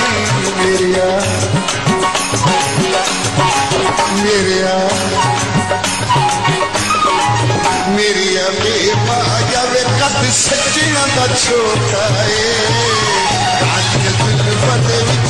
मेरिया मेरिया मेरिया बेमाया वे कद सच्चियां दा छोटा है।